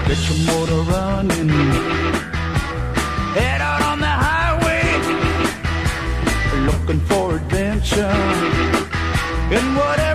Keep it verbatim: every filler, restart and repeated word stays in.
Get your motor running. Head out on the highway, looking for adventure. And whatever